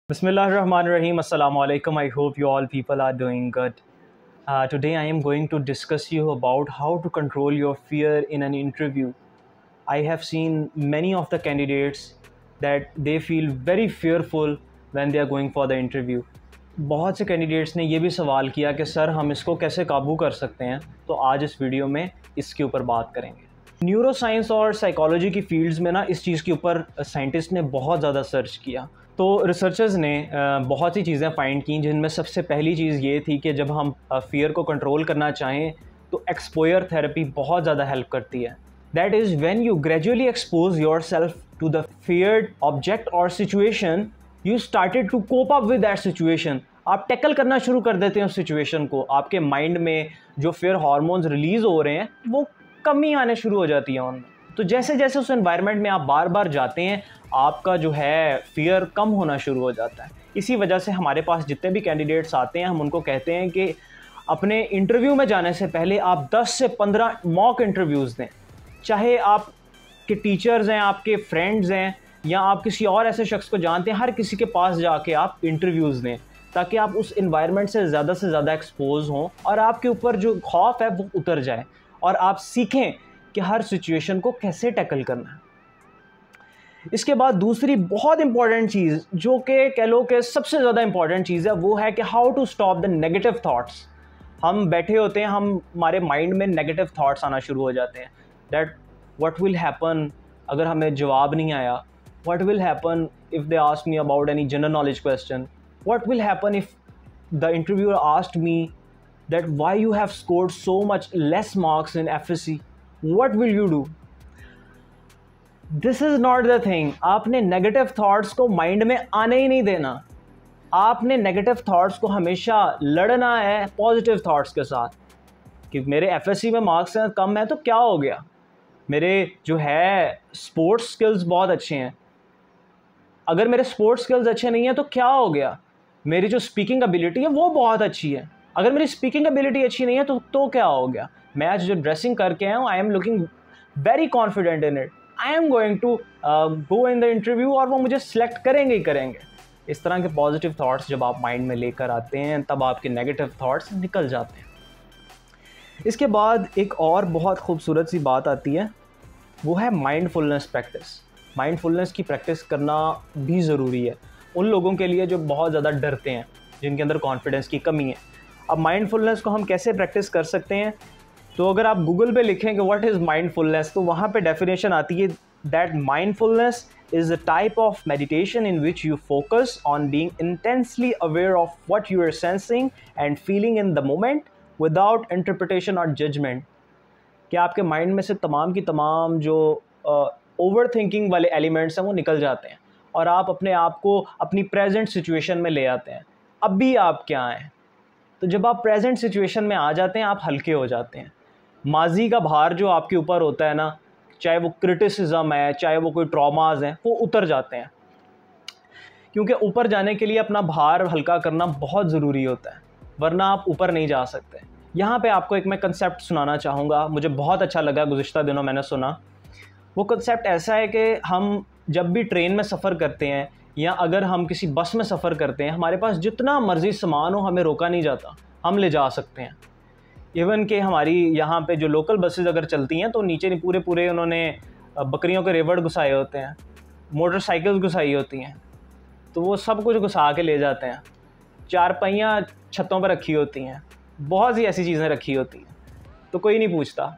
Bismillahirrahmanirrahim. Assalamu alaikum. I hope you all people are doing good. Today I am going to discuss you about how to control your fear in an interview. I have seen many of the candidates that they feel very fearful when they are going for the interview. बहुत से candidates ने ये भी सवाल किया कि sir हम इसको कैसे काबू कर सकते हैं, तो आज इस वीडियो में इसके ऊपर बात करेंगे। न्यूरो साइंस और साइकोलॉजी की फील्ड्स में ना इस चीज़ के ऊपर साइंटिस्ट ने बहुत ज़्यादा सर्च किया। तो रिसर्चर्स ने बहुत सी चीज़ें फाइंड की, जिनमें सबसे पहली चीज़ ये थी कि जब हम फियर को कंट्रोल करना चाहें तो एक्सपोजर थेरेपी बहुत ज़्यादा हेल्प करती है। That is when you gradually expose yourself to the feared object और situation, you started to cope up with that situation. आप टैकल करना शुरू कर देते हैं उस सिचुएशन को। आपके माइंड में जो फियर हार्मोन्स रिलीज़ हो रहे हैं वो कमी आने शुरू हो जाती है उनमें। तो जैसे जैसे उस एनवायरनमेंट में आप बार बार जाते हैं, आपका जो है फियर कम होना शुरू हो जाता है। इसी वजह से हमारे पास जितने भी कैंडिडेट्स आते हैं, हम उनको कहते हैं कि अपने इंटरव्यू में जाने से पहले आप 10 से 15 मॉक इंटरव्यूज़ दें। चाहे आप के टीचर्स हैं, आपके फ्रेंड्स हैं, या आप किसी और ऐसे शख्स को जानते हैं, हर किसी के पास जाके आप इंटरव्यूज़ दें, ताकि आप उस इन्वायरमेंट से ज़्यादा एक्सपोज हों और आपके ऊपर जो खौफ है वो उतर जाए और आप सीखें कि हर सिचुएशन को कैसे टैकल करना है। इसके बाद दूसरी बहुत इंपॉर्टेंट चीज़, जो कि कह लो कि सबसे ज़्यादा इंपॉर्टेंट चीज़ है, वो है कि how to stop the negative thoughts. हम बैठे होते हैं, हमारे माइंड में नेगेटिव थाट्स आना शुरू हो जाते हैं। दैट व्हाट विल हैपन अगर हमें जवाब नहीं आया, what will happen if they ask me about any general knowledge question, what will happen if the interviewer asked me that why you have scored so much less marks in FSC, what will you do? This is not the thing. आपने negative thoughts को mind में आने ही नहीं देना। आपने negative thoughts को हमेशा लड़ना है पॉजिटिव थॉट्स के साथ कि मेरे FSC में मार्क्स हैं कम है तो क्या हो गया, मेरे जो है स्पोर्ट्स स्किल्स बहुत अच्छे हैं। अगर मेरे स्पोर्ट्स स्किल्स अच्छे नहीं हैं तो क्या हो गया, मेरी जो स्पीकिंग एबिलिटी है वो बहुत अच्छी है। अगर मेरी स्पीकिंग एबिलिटी अच्छी नहीं है तो क्या हो गया, मैं आज जो ड्रेसिंग करके आया हूँ, I am looking very confident in it, I am going to go in the interview और वो मुझे सिलेक्ट करेंगे ही करेंगे। इस तरह के पॉजिटिव थाट्स जब आप माइंड में लेकर आते हैं, तब आपके नेगेटिव थाट्स निकल जाते हैं। इसके बाद एक और बहुत खूबसूरत सी बात आती है, वो है माइंडफुलनेस प्रैक्टिस। माइंडफुलनेस की प्रैक्टिस करना भी ज़रूरी है उन लोगों के लिए जो बहुत ज़्यादा डरते हैं, जिनके अंदर कॉन्फिडेंस की कमी है। अब माइंडफुलनेस को हम कैसे प्रैक्टिस कर सकते हैं, तो अगर आप गूगल पे लिखेंगे व्हाट इज़ माइंडफुलनेस, तो वहाँ पे डेफिनेशन आती है that mindfulness is a type of meditation in which you focus on being intensely aware of what you are sensing and feeling in the moment without interpretation और judgment. कि आपके mind में से तमाम की तमाम जो ओवर थिंकिंग वाले एलिमेंट्स हैं वो निकल जाते हैं और आप अपने आप को अपनी प्रेजेंट सिचुएशन में ले आते हैं। अब भी आप क्या हैं, तो जब आप प्रेजेंट सिचुएशन में आ जाते हैं आप हल्के हो जाते हैं। माजी का भार जो आपके ऊपर होता है ना, चाहे वो क्रिटिसिज्म है, चाहे वो कोई ट्रॉमाज हैं, वो उतर जाते हैं। क्योंकि ऊपर जाने के लिए अपना भार हल्का करना बहुत ज़रूरी होता है, वरना आप ऊपर नहीं जा सकते। यहाँ पे आपको एक मैं कंसेप्ट सुनाना चाहूँगा, मुझे बहुत अच्छा लगा, गुज़िश्ता दिनों मैंने सुना। वो कंसेप्ट ऐसा है कि हम जब भी ट्रेन में सफ़र करते हैं या अगर हम किसी बस में सफ़र करते हैं, हमारे पास जितना मर्ज़ी सामान हो हमें रोका नहीं जाता, हम ले जा सकते हैं। इवन कि हमारी यहाँ पे जो लोकल बसेस अगर चलती हैं तो नीचे नहीं पूरे उन्होंने बकरियों के रेवड़ घुसाए होते हैं, मोटरसाइकिल्स घुसाई होती हैं, तो वो सब कुछ घुसा के ले जाते हैं। चारपाइयाँ छतों पर रखी होती हैं, बहुत सी ऐसी चीज़ें रखी होती हैं, तो कोई नहीं पूछता।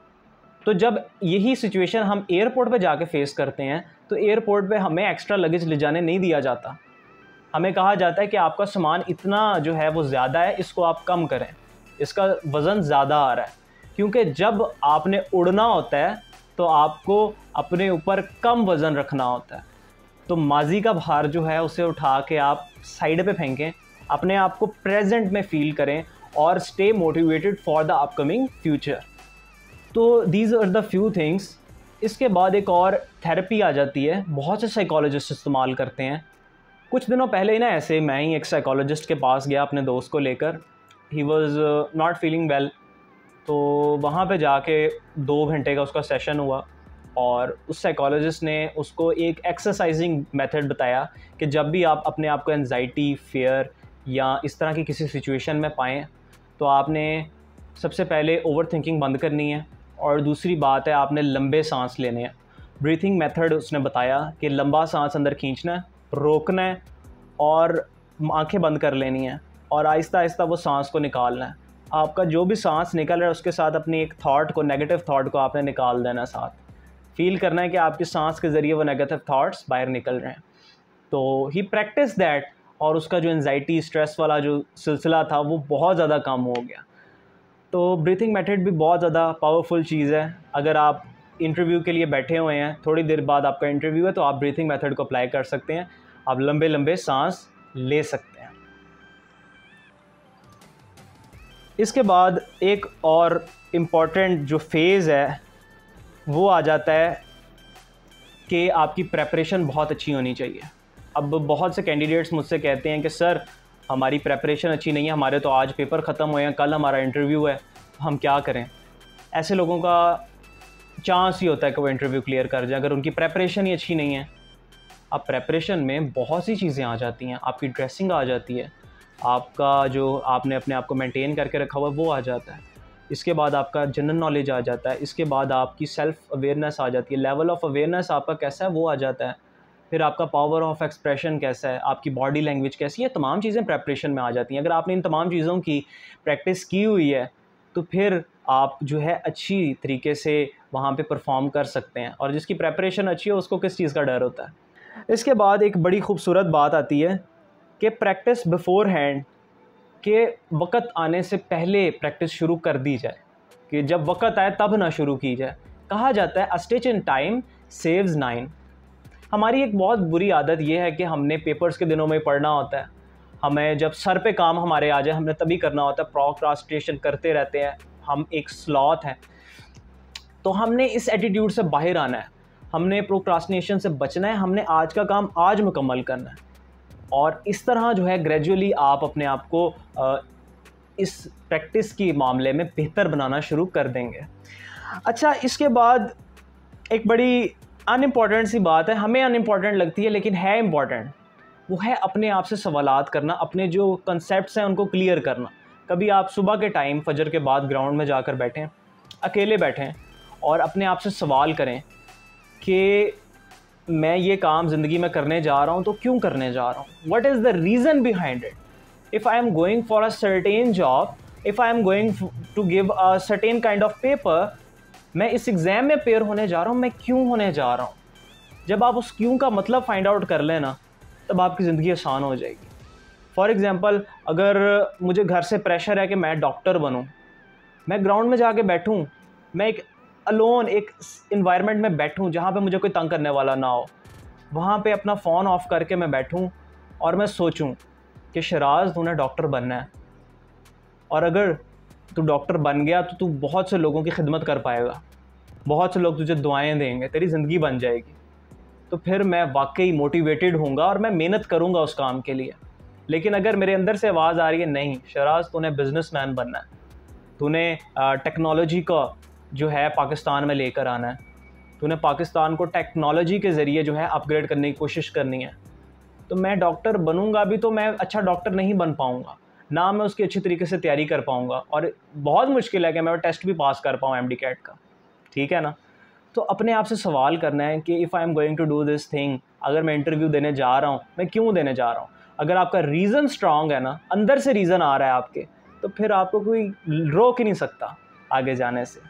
तो जब यही सिचुएशन हम एयरपोर्ट पे जाके फेस करते हैं, तो एयरपोर्ट पे हमें एक्स्ट्रा लगेज ले जाने नहीं दिया जाता। हमें कहा जाता है कि आपका सामान इतना जो है वो ज़्यादा है, इसको आप कम करें, इसका वज़न ज़्यादा आ रहा है। क्योंकि जब आपने उड़ना होता है तो आपको अपने ऊपर कम वज़न रखना होता है। तो माजी का भार जो है उसे उठा के आप साइड पे फेंकें, अपने आप को प्रेजेंट में फ़ील करें और stay motivated for the upcoming future. तो these are the few things. इसके बाद एक और थेरेपी आ जाती है, बहुत से साइकोलॉजिस्ट इस्तेमाल करते हैं। कुछ दिनों पहले ही ना ऐसे मैं ही एक साइकोलॉजिस्ट के पास गया अपने दोस्त को लेकर, he was not feeling well. तो वहाँ पे जाके 2 घंटे का उसका सेशन हुआ। और उस साइकोलॉजिस्ट ने उसको एक एक्सरसाइजिंग मेथड बताया कि जब भी आप अपने आप को एंजाइटी, फियर या इस तरह की किसी सिचुएशन में पाएँ तो आपने सबसे पहले ओवर थिंकिंग बंद करनी है, और दूसरी बात है आपने लंबे सांस लेने हैं। ब्रीथिंग मेथड उसने बताया कि लंबा सांस अंदर खींचना है, रोकना है और आंखें बंद कर लेनी है, और आहिस्ता आहिस्ता वो सांस को निकालना है। आपका जो भी सांस निकल रहा है उसके साथ अपनी एक थॉट को, नेगेटिव थॉट को आपने निकाल देना है। साथ फील करना है कि आपकी सांस के ज़रिए वो नेगेटिव थॉट्स बाहर निकल रहे हैं। तो ही प्रैक्टिस दैट, और उसका जो एंजाइटी, स्ट्रेस वाला जो सिलसिला था वो बहुत ज़्यादा कम हो गया। तो ब्रीथिंग मेथड भी बहुत ज़्यादा पावरफुल चीज़ है। अगर आप इंटरव्यू के लिए बैठे हुए हैं, थोड़ी देर बाद आपका इंटरव्यू है, तो आप ब्रीथिंग मेथड को अप्लाई कर सकते हैं। आप लंबे लंबे सांस ले सकते हैं। इसके बाद एक और इम्पॉर्टेंट जो फेज़ है वो आ जाता है कि आपकी प्रेपरेशन बहुत अच्छी होनी चाहिए। अब बहुत से कैंडिडेट्स मुझसे कहते हैं कि सर हमारी प्रेपरेशन अच्छी नहीं है, हमारे तो आज पेपर ख़त्म हुए हैं, कल हमारा इंटरव्यू है, हम क्या करें। ऐसे लोगों का चांस ही होता है कि वो इंटरव्यू क्लियर कर जाए अगर उनकी प्रेपरेशन ही अच्छी नहीं है। अब प्रेपरेशन में बहुत सी चीज़ें आ जाती हैं, आपकी ड्रेसिंग आ जाती है, आपका जो आपने अपने आप को मेंटेन करके रखा हुआ वो आ जाता है, इसके बाद आपका जनरल नॉलेज आ जाता है, इसके बाद आपकी सेल्फ अवेयरनेस आ जाती है, लेवल ऑफ अवेयरनेस आपका कैसा है वो आ जाता है, फिर आपका पावर ऑफ एक्सप्रेशन कैसा है, आपकी बॉडी लैंग्वेज कैसी है, तमाम चीज़ें प्रेपरेशन में आ जाती हैं। अगर आपने इन तमाम चीज़ों की प्रैक्टिस की हुई है तो फिर आप जो है अच्छी तरीके से वहाँ पे परफॉर्म कर सकते हैं, और जिसकी प्रेपरेशन अच्छी हो उसको किस चीज़ का डर होता है। इसके बाद एक बड़ी खूबसूरत बात आती है कि प्रैक्टिस बिफोर हैंड, के वक़्त आने से पहले प्रैक्टिस शुरू कर दी जाए, कि जब वक़्त आए तब ना शुरू की जाए। कहा जाता है a stitch in time saves 9। हमारी एक बहुत बुरी आदत ये है कि हमने पेपर्स के दिनों में पढ़ना होता है, हमें जब सर पे काम हमारे आ जाए हमने तभी करना होता है, प्रोक्रास्टिनेशन करते रहते हैं, हम एक स्लॉथ हैं। तो हमने इस एटीट्यूड से बाहर आना है, हमने प्रोक्रास्टिनेशन से बचना है, हमने आज का काम आज मुकम्मल करना है, और इस तरह जो है ग्रेजुअली आप अपने आप को इस प्रैक्टिस के मामले में बेहतर बनाना शुरू कर देंगे। अच्छा, इसके बाद एक बड़ी अनइम्पॉर्टेंट सी बात है, हमें अनइम्पॉर्टेंट लगती है लेकिन है इम्पॉर्टेंट, वो है अपने आप से सवालात करना, अपने जो कंसेप्ट्स हैं उनको क्लियर करना। कभी आप सुबह के टाइम फजर के बाद ग्राउंड में जाकर बैठें, अकेले बैठें और अपने आप से सवाल करें कि मैं ये काम ज़िंदगी में करने जा रहा हूँ तो क्यों करने जा रहा हूँ, what is the reason behind it. If I am going for a certain job, if I am going to give a certain kind of paper, मैं इस एग्ज़ाम में पेयर होने जा रहा हूँ, मैं क्यों होने जा रहा हूँ। जब आप उस क्यों का मतलब फाइंड आउट कर लेना तब आपकी ज़िंदगी आसान हो जाएगी। फॉर एग्ज़ाम्पल, अगर मुझे घर से प्रेशर है कि मैं डॉक्टर बनूँ, मैं ग्राउंड में जाके बैठूँ, मैं एक अलोन एक इन्वायरमेंट में बैठूं जहाँ पे मुझे कोई तंग करने वाला ना हो, वहाँ पे अपना फ़ोन ऑफ करके मैं बैठूं और मैं सोचूं कि शराज तूने डॉक्टर बनना है, और अगर तू डॉक्टर बन गया तो तू बहुत से लोगों की खिदमत कर पाएगा, बहुत से लोग तुझे दुआएं देंगे, तेरी ज़िंदगी बन जाएगी। तो फिर मैं वाकई मोटिवेटेड होऊंगा और मैं मेहनत करूँगा उस काम के लिए। लेकिन अगर मेरे अंदर से आवाज़ आ रही है नहीं शराज तूने बिजनेसमैन बनना है, तूने टेक्नोलॉजी का जो है पाकिस्तान में लेकर आना है, तूने पाकिस्तान को टेक्नोलॉजी के ज़रिए जो है अपग्रेड करने की कोशिश करनी है, तो मैं डॉक्टर बनूंगा भी तो मैं अच्छा डॉक्टर नहीं बन पाऊंगा, ना मैं उसकी अच्छी तरीके से तैयारी कर पाऊंगा, और बहुत मुश्किल है कि मैं टेस्ट भी पास कर पाऊँ MD कैट का। ठीक है ना। तो अपने आप से सवाल करना है कि if I am going to do this thing, अगर मैं इंटरव्यू देने जा रहा हूँ मैं क्यों देने जा रहा हूँ। अगर आपका रीज़न स्ट्रांग है ना, अंदर से रीज़न आ रहा है आपके, तो फिर आपको कोई रोक ही नहीं सकता आगे जाने से।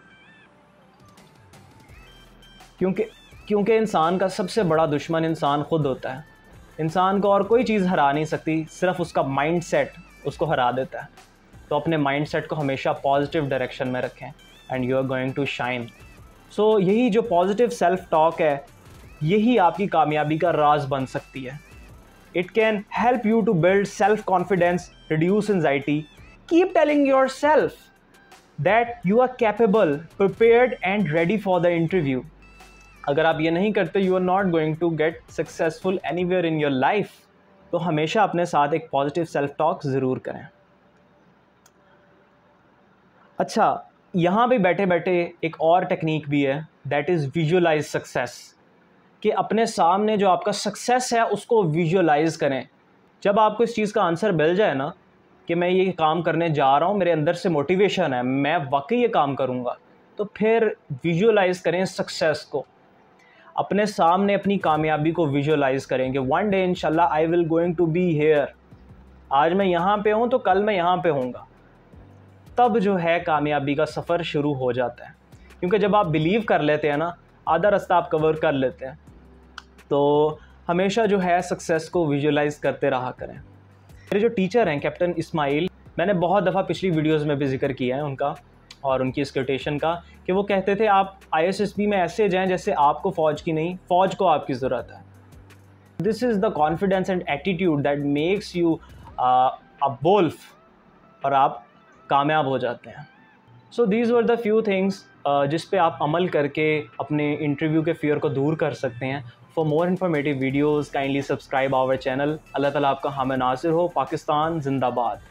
क्योंकि इंसान का सबसे बड़ा दुश्मन इंसान खुद होता है। इंसान को और कोई चीज़ हरा नहीं सकती, सिर्फ उसका माइंडसेट उसको हरा देता है। तो अपने माइंडसेट को हमेशा पॉजिटिव डायरेक्शन में रखें and you are going to shine. So यही जो पॉजिटिव सेल्फ टॉक है, यही आपकी कामयाबी का राज बन सकती है। It can help you to build self confidence, reduce anxiety, keep telling yourself that you are capable, prepared and ready for the interview. अगर आप ये नहीं करते, you are not going to get successful anywhere in your life. तो हमेशा अपने साथ एक पॉजिटिव सेल्फ टॉक ज़रूर करें। अच्छा, यहाँ पे बैठे बैठे एक और टेक्निक भी है, दैट इज़ विजुअलाइज सक्सेस, कि अपने सामने जो आपका सक्सेस है उसको विजुअलाइज करें। जब आपको इस चीज़ का आंसर मिल जाए ना कि मैं ये काम करने जा रहा हूँ, मेरे अंदर से मोटिवेशन है, मैं वाकई ये काम करूँगा, तो फिर विजुअलाइज करें सक्सेस को, अपने सामने अपनी कामयाबी को विजुअलाइज करें कि वन डे इंशाल्लाह I will going to be here, आज मैं यहाँ पे हूँ तो कल मैं यहाँ पे होऊंगा। तब जो है कामयाबी का सफ़र शुरू हो जाता है, क्योंकि जब आप बिलीव कर लेते हैं ना, आधा रास्ता आप कवर कर लेते हैं। तो हमेशा जो है सक्सेस को विजुअलाइज करते रहा करें। मेरे जो टीचर हैं कैप्टन इस्माइल, मैंने बहुत दफ़ा पिछली वीडियोस में भी जिक्र किया है उनका और उनकी इस कोटेशन का, कि वो कहते थे आप ISSB में ऐसे जाएं जैसे आपको फ़ौज की नहीं, फ़ौज को आपकी ज़रूरत है। This is the confidence and attitude that makes you a wolf, और आप कामयाब हो जाते हैं। So these were the few things जिस पे आप अमल करके अपने इंटरव्यू के फियर को दूर कर सकते हैं। For more informative videos kindly subscribe our channel. अल्लाह ताला आपका हामी नासिर हो। पाकिस्तान जिंदाबाद।